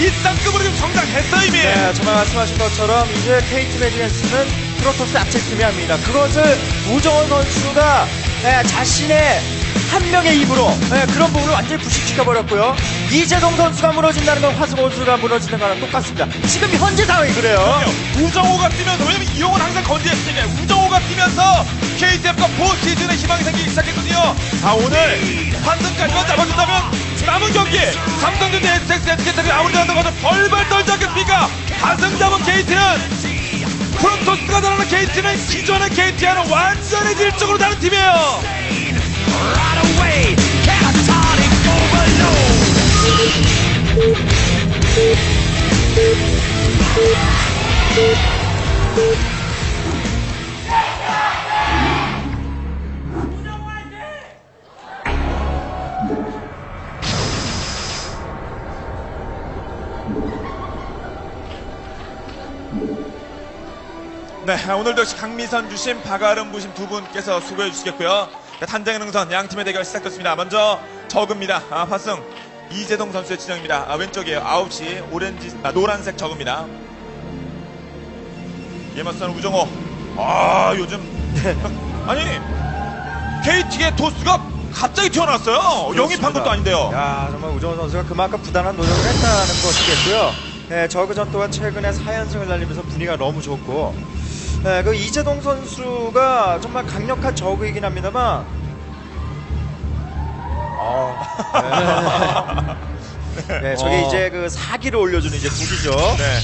일상급으로 좀 성장했어요 이미. 네, 정말 말씀하신 것처럼 이제 KT 매직네스는 프로토스 악체팀이 합니다. 그것을 우정원 선수가 자신의 한 명의 입으로 그런 부분을 완전히 부식시켜버렸고요. 이재동 선수가 무너진다는 건 화승 선수가 무너지는 거랑 똑같습니다. 지금 현재 상황이 그래요. 그럼요. 우정호가 뛰면서, 왜냐면 이용은 항상 건재했으니까 우정호가 뛰면서 KTF가 포시즌에 희망이 생기기 시작했거든요. 자, 오늘 환승까지만 잡아준다면 남은 경기 삼성전자 SX SK텔레콤 아무리 잘한다고 해도 벌벌 떨지 않겠습니까? 한승 잡은 KT는 프로토스가 다르는 KT는 기존의 KT와는 완전히 질적으로 다른 팀이에요. Right away, catatonic overload. 네, 오늘도 역시 강미선 주심, 박아름 부심 두 분께서 수고해 주시겠고요. 단장의 능선 양팀의 대결 시작됐습니다. 먼저 저그입니다. 화승 이재동 선수의 진영입니다. 왼쪽이에요. 9시 노란색 저그입니다. 예맞서는 우정호. 요즘 아니 KT의 토스가 갑자기 튀어나왔어요. 영입한 것도 아닌데요. 야, 정말 우정원 선수가 그만큼 부단한 노력을 했다는 것이겠고요. 저그전 또한 최근에 4연승을 날리면서 분위기가 너무 좋고, 그 이재동 선수가 정말 강력한 저그이긴 합니다만, 저게 이제 그 사기를 올려주는 이제 북이죠. 네.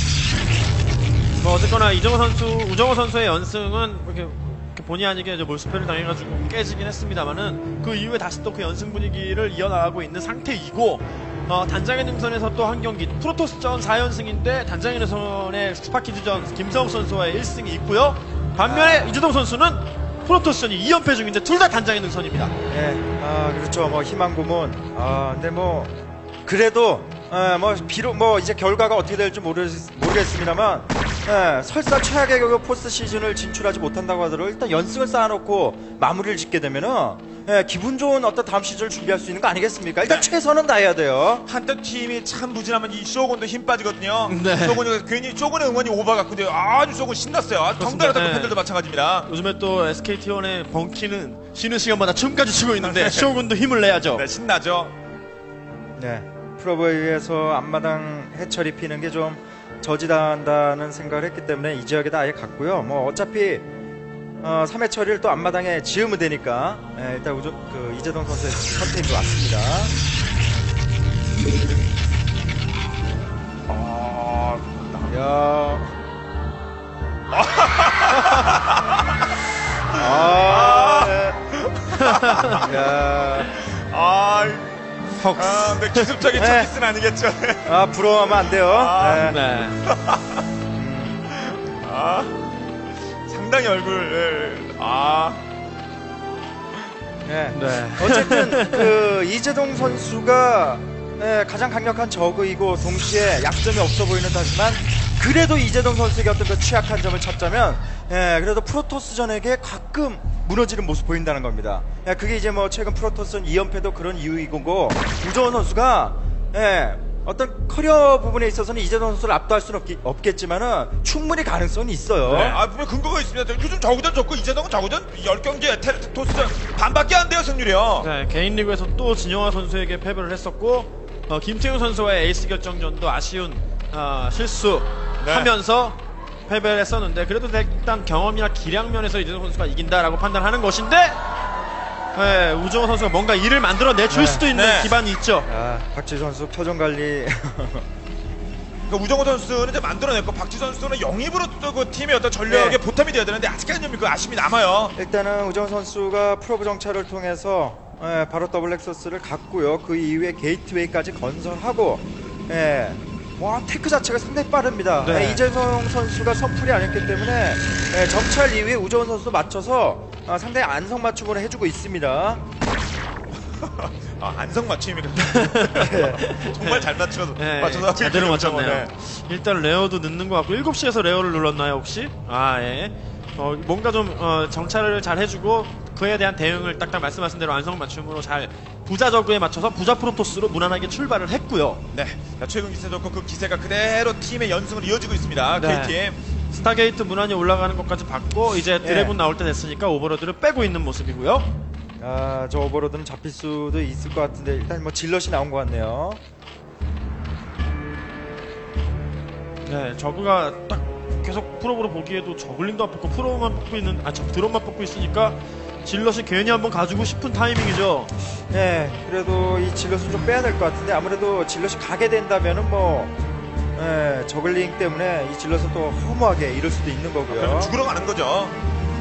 뭐 어쨌거나 우정호 선수의 연승은 이렇게 본의 아니게 이제 몰수패를 당해가지고 깨지긴 했습니다만은 그 이후에 다시 또 그 연승 분위기를 이어나가고 있는 상태이고, 단장의 능선에서 또 한 경기 프로토스전 4연승인데 단장의 능선의 스파키즈전 김성욱 선수와의 1승이 있고요. 반면에 이재동 선수는 프로토스전이 2연패 중인데 둘 다 단장의 능선입니다. 그렇죠. 뭐 희망 고문. 근데 뭐 그래도 비록 이제 결과가 어떻게 될지 모르겠습니다만, 설사 최악의 그 포스트 시즌을 진출하지 못한다고 하더라도 일단 연승을 쌓아놓고 마무리를 짓게 되면은 기분 좋은 어떤 다음 시즌을 준비할 수 있는 거 아니겠습니까? 일단 최선은 다해야 돼요. 한때 팀이 참 부진하면 이 쇼군도 힘 빠지거든요. 네. 쇼군이 괜히 쇼군의 응원이 오바 같고요. 아주 쇼군 신났어요. 덩달았던 네. 팬들도 마찬가지입니다. 요즘에 또 SKT1의 벙키는 쉬는 시간마다 춤까지 추고 있는데 쇼군도 힘을 내야죠. 네, 신나죠. 네, 프로브에 의해서 앞마당 해처리 피는 게 좀 저지당한다는 생각을 했기 때문에 이 지역에다 아예 갔고요. 뭐 어차피 3회 처리를 또 앞마당에 지으면 되니까, 일단 이재동 선수의 선택이 왔습니다. 근데 기습적인 첫 키스는 아니겠죠. 부러워하면 안 돼요. 네. 상당히 얼굴. 네. 어쨌든 그 이재동 선수가 가장 강력한 저그이고 동시에 약점이 없어 보이는 하지만, 그래도 이재동 선수에게 어떤 그 취약한 점을 찾자면 그래도 프로토스전에게 가끔 무너지는 모습 보인다는 겁니다. 그게 이제 뭐 최근 프로토스전 2연패도 그런 이유이고, 우정원 선수가 어떤 커리어 부분에 있어서는 이재동 선수를 압도할 수는 없겠지만은 충분히 가능성이 있어요. 네. 분명 근거가 있습니다. 요즘 저구전 좋고 이재동은 저구전 10경기에 토스전 반밖에 안 돼요, 승률이요. 네, 개인 리그에서 또 진영화 선수에게 패배를 했었고, 김태용 선수와의 에이스 결정전도 아쉬운 실수하면서 패배를 했었는데, 그래도 일단 경험이나 기량 면에서 이재동 선수가 이긴다라고 판단하는 것인데, 우정호 선수가 뭔가 일을 만들어내줄 수도 있는 기반이 있죠. 박지 선수 표정 관리. 그러니까 우정호 선수는 이제 만들어냈고, 박지 선수는 영입으로 또 그 팀의 어떤 전력에 보탬이 돼야 되는데 아직까지는 좀 그 아쉬움이 남아요. 일단은 우정호 선수가 프로브 정찰을 통해서 바로 더블 렉서스를 갔고요. 그 이후에 게이트웨이까지 건설하고, 테크 자체가 상당히 빠릅니다. 네. 이재성 선수가 선풀이 아니었기 때문에 정찰 이후에 우정호 선수 맞춰서 상당히 안성맞춤으로 해주고 있습니다. 안성맞춤입니까? 정말 잘 맞춰서 맞춰서 제대로 맞췄네요. 네. 일단 레어도 늦는 것 같고, 7시에서 레어를 눌렀나요 혹시? 뭔가 좀 정찰을 잘 해주고 그에 대한 대응을 딱딱 말씀하신 대로 안성 맞춤으로 잘 부자 저그에 맞춰서 부자 프로토스로 무난하게 출발을 했고요. 네. 자, 최근 기세 좋고 그 기세가 그대로 팀의 연승으로 이어지고 있습니다. 네. KTM. 스타게이트 무난히 올라가는 것까지 봤고 이제 드래곤 나올 때 됐으니까 오버로드를 빼고 있는 모습이고요. 아, 저 오버로드는 잡힐 수도 있을 것 같은데 일단 뭐 질럿이 나온 것 같네요. 네, 저그가 딱 계속 프로브로 보기에도 저글링도 안 뽑고 프로만 뽑고 있는 드론만 뽑고 있으니까 질럿이 괜히 한번 가지고 싶은 타이밍이죠. 네, 그래도 이 질럿을 좀 빼야 될 것 같은데 아무래도 질럿이 가게 된다면은 뭐 저글링 때문에 이 질럿을 또 허무하게 잃을 수도 있는 거고요. 그러면 죽으러 가는 거죠.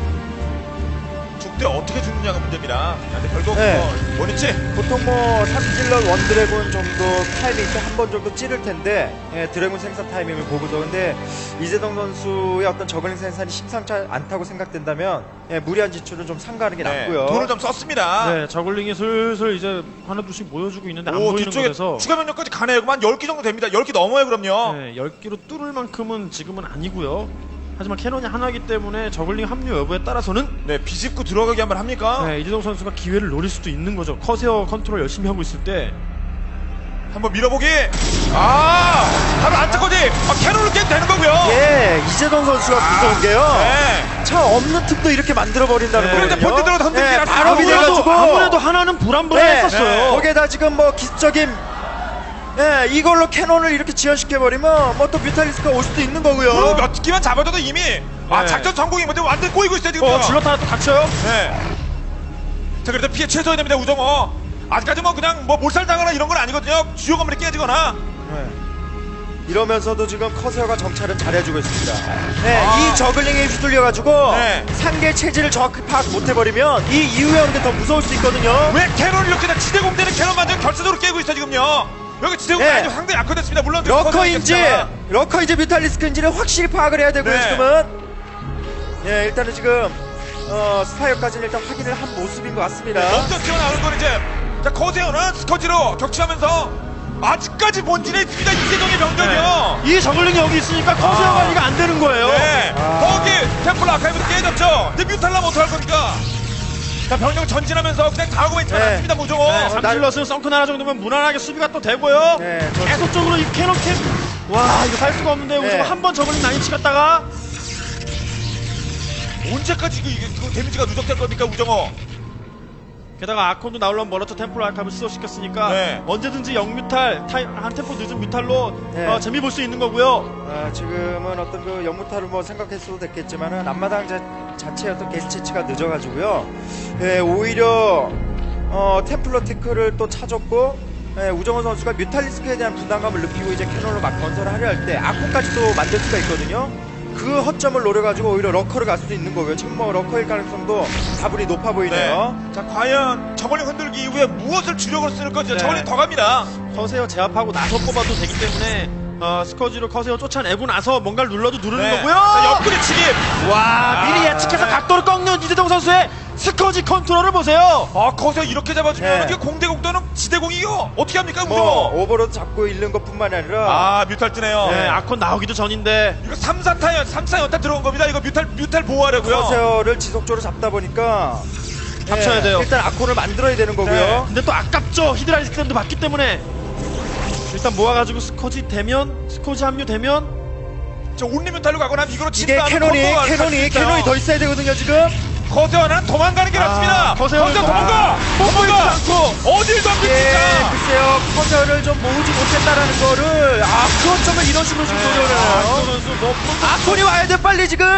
죽되 어떻게 죽느냐가 문제입니다. 근데 결국 네. 뭐 원위치. 보통 뭐 3질럿 원드래곤 정도 타이밍 때 한 번 정도 찌를 텐데 드래곤 생산 타이밍을 보고서 근데 이재동 선수의 어떤 저글링 생산이 심상치 않다고 생각된다면 무리한 지출은 좀 삼가하는 게 네, 낫고요. 돈을 좀 썼습니다. 네, 저글링이 슬슬 이제 하나둘씩 모여주고 있는데 안 오, 보이는 뒤쪽에 곳에서 추가 면역까지 가네요. 그만 10기 정도 됩니다. 10기 넘어요, 그럼요. 네, 10기로 뚫을 만큼은 지금은 아니고요. 하지만 캐논이 하나이기 때문에 저글링 합류 여부에 따라서는 네, 비집고 들어가기 한번 합니까? 네, 이재동 선수가 기회를 노릴 수도 있는 거죠. 커세어 컨트롤 열심히 하고 있을 때 한번 밀어보기. 바로 안쪽까지 캐논을 깨도 되는 거고요. 예, 이재동 선수가 무서운 게요. 네. 차 없는 틈도 이렇게 만들어버린다는 네. 거거든요. 그런데 본대 들어가서 흔들기 네, 나서 바로 아무래도- 밀어가지고 아무래도 하나는 불안불안했었어요. 거기에다 지금 뭐 기습적인 이걸로 캐논을 이렇게 지연시켜버리면 뭐 또 뮤탈리스크가 올 수도 있는 거고요. 프로 몇 기만 잡아줘도 이미 작전 성공이 뭔데 완전 꼬이고 있어요 지금. 질럿 하나 또 갇혀요. 네. 자, 그래도 피해 최소화해야 됩니다 우정호. 아직까지 뭐 그냥 뭐 몰살당하거나 이런 건 아니거든요. 주요 건물이 깨지거나. 네. 이러면서도 지금 커세어가 정찰은 잘해주고 있습니다. 네, 아. 이 저글링에 휘둘려가지고 네. 상대 체질을 정확히 파악 못해버리면 이 이후에 오는 게 더 무서울 수 있거든요. 왜 캐논을 이렇게 다 지대공대는 캐논 만들고 결세적으로 깨고 있어 지금요. 여기 지대공대 네. 아주 상당히 약화됐습니다. 물론 러커인지 뮤탈리스크인지를 확실히 파악을 해야 되고요. 네. 지금은 일단은 지금 스파이어까지는 일단 확인을 한 모습인 것 같습니다. 먼저 튀어나오는 건 이제 자 커세어는 스커지로 격추하면서 아직까지 본진에 있습니다. 이재동의 병력이요. 이 저글링이 여기 있으니까 커세어 관리가 안 되는 거예요. 네. 거기 템플 아카이브도 깨졌죠. 근데 뮤탈라면 어떡할 겁니까? 자, 병력 전진하면서 그냥 가고 있지 않습니다, 모종호. 네, 삼질럿은 썬큰 하나 정도면 무난하게 수비가 또 되고요. 네, 저- 계속적으로 이 캐논 캠. 와, 이거 살 수가 없는데 네. 우정 한번 저글링 나인 치갔다가 언제까지 이게 데미지가 누적될 겁니까, 우정호? 게다가 아콘도 나오려면 멀었죠. 템플 아카이브 시도시켰으니까 네. 언제든지 영뮤탈 한 템포 늦은 뮤탈로 네. 재미 볼 수 있는 거고요. 지금은 어떤 그 연무타를 뭐 생각했어도 됐겠지만은 앞마당 자체의 어떤 게스체치가 늦어가지고요. 오히려 템플러 테크를 또 찾았고 우정호 선수가 뮤탈리스크에 대한 부담감을 느끼고 이제 캐논을 막 건설을 하려 할 때 아콘까지 또 만들 수가 있거든요. 그 허점을 노려가지고 오히려 러커를 갈 수도 있는 거고요. 지금 뭐 러커일 가능성도 다분히 높아 보이네요. 자, 과연 저걸링 흔들기 이후에 무엇을 주력으로 쓸 건지 네. 저걸링 더 갑니다. 커세어 제압하고 나서 뽑아도 되기 때문에 스커지로 커세어 쫓아내고 나서 뭔가를 눌러도 누르는 거고요. 자, 옆구리 치기. 와, 미리 예측해서 각도를 꺾는 이재동 선수의 스커지 컨트롤을 보세요. 거기서 이렇게 잡아주면 네. 이게 공대공도는 지대공이요. 어떻게 합니까, 뭐 우정호? 오버로드 잡고 잃는 것뿐만이 아니라 뮤탈 뜨네요. 네, 아콘 나오기도 전인데 이거 3사 연타 들어온 겁니다. 이거 뮤탈 보호하려고요. 커세어를 지속적으로 잡다 보니까 합쳐야 돼요. 일단 아콘을 만들어야 되는 거고요. 네. 근데 또 아깝죠. 히드라리스크도 받기 때문에 일단 모아가지고 스커지 합류되면 저 온리 뮤탈로 가거나 이거로 이게 캐논이 더 있어야 되거든요 지금. 커세어는 도망가는 게 낫습니다. 커세어는 도망가. 않고 어딜 덤빕니까? 글쎄요 커세어를 좀 모으지 못했다라는 거를 그 어쩌면 이런 식으로 지금 이재동 소리를 선수 뭐 아콘이 와야 돼 빨리 지금.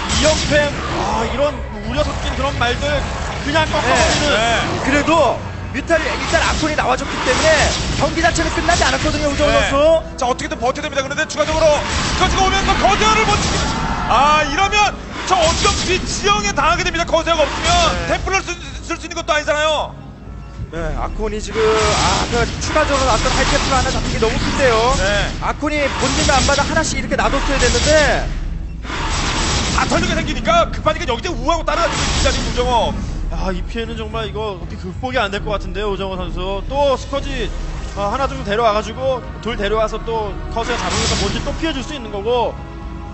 이연패 이런 우려 섞인 그런 말들 그냥 꺾어버리는 네. 그래도 뮤탈 일단 아콘이 나와줬기 때문에 경기 자체는 끝나지 않았거든요 우정호 네. 선수. 자, 어떻게든 버텨야 됩니다. 그런데 추가적으로 스커지가 오면서 커세어를 못 치기. 이러면 저 어차피 지형에 당하게 됩니다. 커세어가 없으면 템플을 쓸 수 있는 것도 아니잖아요. 네, 아콘이 지금 그 추가적으로 어떤 하이테프가 하나 잡힌 게 너무 큰데요. 네. 아콘이 본진도 안 받아 하나씩 이렇게 놔뒀어야 됐는데 다 털리게 생기니까 급하니까 여기서 우하고 따라가지고 있다니 우정호. 이 피해는 정말 이거 어떻게 극복이 안 될 것 같은데요, 오정호 선수. 또 스커지 하나 정도 데려와가지고 둘 데려와서 또 커세어 잡으면서 뭔지 또 피해줄 수 있는 거고.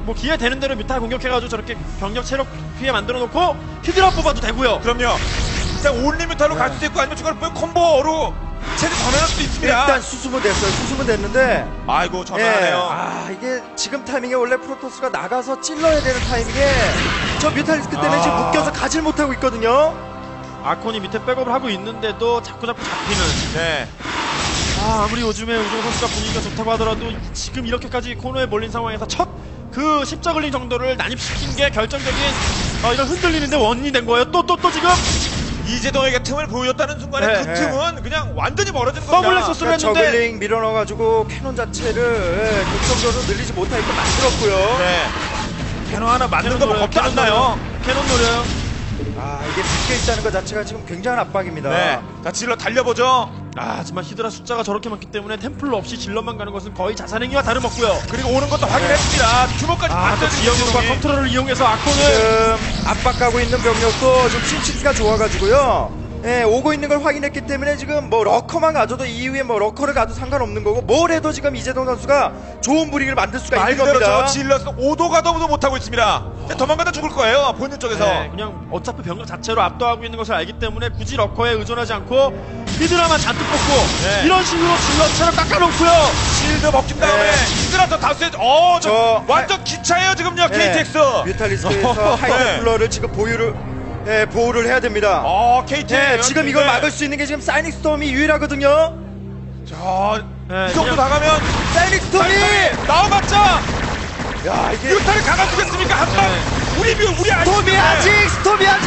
뭐 기회 되는 대로 뮤탈 공격해가지고 저렇게 병력 체력 피해 만들어 놓고 히드라 뽑아도 되고요. 그럼요. 그냥 올리미터로 갈 수도 있고 아니면 저걸 콤보로 체제 전환할 수도 있습니다. 일단 수습은 됐어요. 수습은 됐는데 아이고 전환하네요. 아 이게 지금 타이밍에 원래 프로토스가 나가서 찔러야 되는 타이밍에 저 뮤탈리스크 때문에 지금 묶여서 가질 못하고 있거든요. 아콘이 밑에 백업을 하고 있는데도 자꾸 잡히는. 네. 아무리 요즘에 우정 선수가 분위기가 좋다고 하더라도 지금 이렇게까지 코너에 몰린 상황에서 첫 그 십자글링 정도를 난입시킨 게 결정적인 이런 흔들리는데 원인이 된 거예요. 또 지금 이재동에게 틈을 보여줬다는 순간에 네, 그 네. 틈은 그냥 완전히 멀어지는 겁니다. 더블 엑소스를 했는데 저글링 밀어넣어가지고 캐논 자체를 극성적으로 늘리지 못하게끔 만들었고요. 네. 캐논 하나 만드는 거 겁도 안 나요. 캐논 노려요. 아 이게 묶여있다는 것 자체가 지금 굉장한 압박입니다. 네. 자 질러 달려보죠. 하지만 히드라 숫자가 저렇게 많기 때문에 템플러 없이 질럿만 가는 것은 거의 자살행위와 다름없고요. 그리고 오는 것도 확인했습니다. 규모까지 또 맞춰주는 지역으로과 이재동이. 컨트롤을 이용해서 아콘을 지금 압박하고 있는 병력도 좀 신치기가 좋아가지고요. 예, 오고 있는 걸 확인했기 때문에 지금 뭐 러커만 가져도 이후에 뭐 러커를 가도 상관없는 거고 뭘 해도 지금 이재동 선수가 좋은 분위기를 만들 수가 말 있는 그대로 겁니다. 저 질러서 오도가 더도 못하고 있습니다. 도망가다 죽을 거예요. 본진 쪽에서. 네, 그냥 어차피 병력 자체로 압도하고 있는 것을 알기 때문에 굳이 러커에 의존하지 않고 히드라만 잔뜩 뽑고 네. 이런 식으로 질럿처럼 깎아놓고요. 실드 먹힌 다음에 네. 히드라서 다수에 저 완전 기차예요 지금요. 예, KTX. 뮤탈리스크에서 하이템플러를 지금 보호를 해야 됩니다. KTX. 예, 지금 이걸 막을 수 있는 게 지금 사이닉 스톰이 유일하거든요. 이 정도 나가면 사이닉 스톰이 나와봤자 야 이게 뮤타를 가가주겠습니까 한 방. 우리 스톰이 아직 스톰이 아직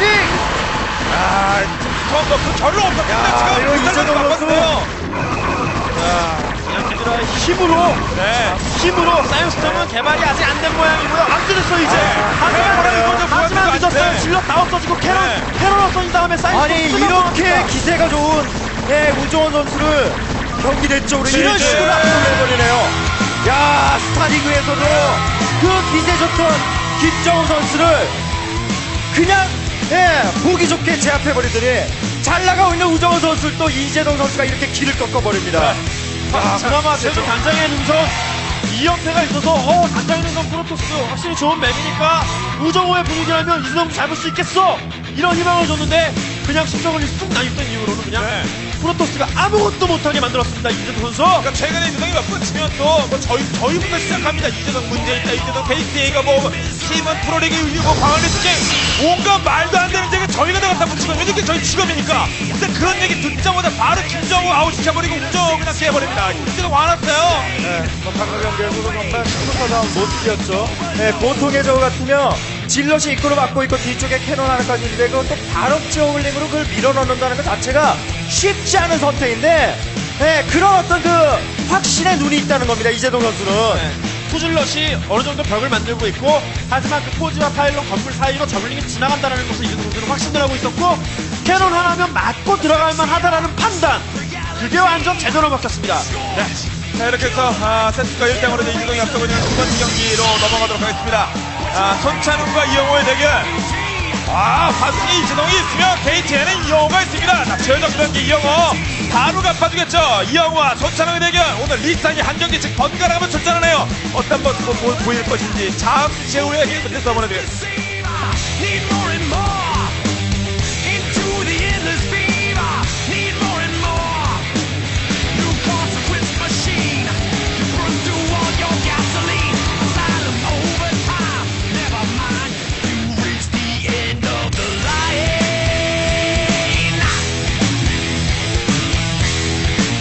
처음 넣고 절로 없었습니다. 지금 이거 뮤타를 이재동 막았어요. 그냥 히드라의 힘으로 네. 사이언스톰은 개발이 아직 안 된 모양이고요. 안 늦었어 이제. 네. 하지만 네. 늦었어요. 질럿 다 없어지고 캐논 없어진 다음에 사이언스톰 아니 이렇게 기세가 좋은 우정원 선수를 경기 내적으로 이런 네. 식으로 압도를 해버리네요. 야 스타리그에서도 그 기세 좋던 김정우 선수를 그냥 보기 좋게 제압해버리더니 잘 나가고 있는 우정원 선수를 또 이재동 선수가 이렇게 길을 꺾어버립니다. 그나마 최근 단장의 능선 2연패가 있어서 단장의 능선 프로토스 확실히 좋은 맵이니까 우정호의 분위기라면 이재동 잡을 수 있겠어 이런 희망을 줬는데 그냥 십자군이 쑥 난입된 이후로는 그냥 프로토스가 아무것도 못하게 만들었습니다. 이재동 선수. 그러니까 최근에 이재동이 몇 번 치면 또뭐 저희부터 시작합니다. 이재동 문제 있다. 이재동 KTA가 뭐 팀은 프로리그 뭐 광안리스킹 온갖 말도 안 되는 얘기 저희가 다 갖다 붙이고 이게 저희 직업이니까. 근데 그런 얘기 듣자마자 바로 김정우 아웃시켜버리고 우정 그냥 깨버립니다. 이재동 화났어요. 방금 경기에서도 정말 스무서다운 모습이었죠. 보통의 저우 같으면 질럿이 입구를 막고 있고 뒤쪽에 캐논 하나까지 있는데 그건 또 발업 저울링으로 그걸 밀어넣는다는 것 자체가 쉽지 않은 선택인데 그런 어떤 그 확신의 눈이 있다는 겁니다. 이재동 선수는. 투질럿이 어느 정도 벽을 만들고 있고 하지만 그 포지와 파일럿 건물 사이로 저글링이 지나간다는 것을 이재동 선수는 확신을 하고 있었고 캐논 하나면 맞고 들어갈만 하다라는 판단 그게 완전 제대로 먹혔습니다. 자 이렇게 해서 세트가 1등으로 이재동이 앞서고 있는 두 번째 경기로 넘어가도록 하겠습니다. 손찬웅과 이영호의 대결. 파승이 이재동이 있으면 KT에는 이영호가 있습니다. 자 최종 경기 이영호 바로 갚아주겠죠. 이영호와 손찬웅의 대결. 오늘 리쌍이 한 경기씩 번갈아가면 출전하네요. 어떤 모습 보일 것인지 잠시 후에 계속해서 보내드리겠습니다.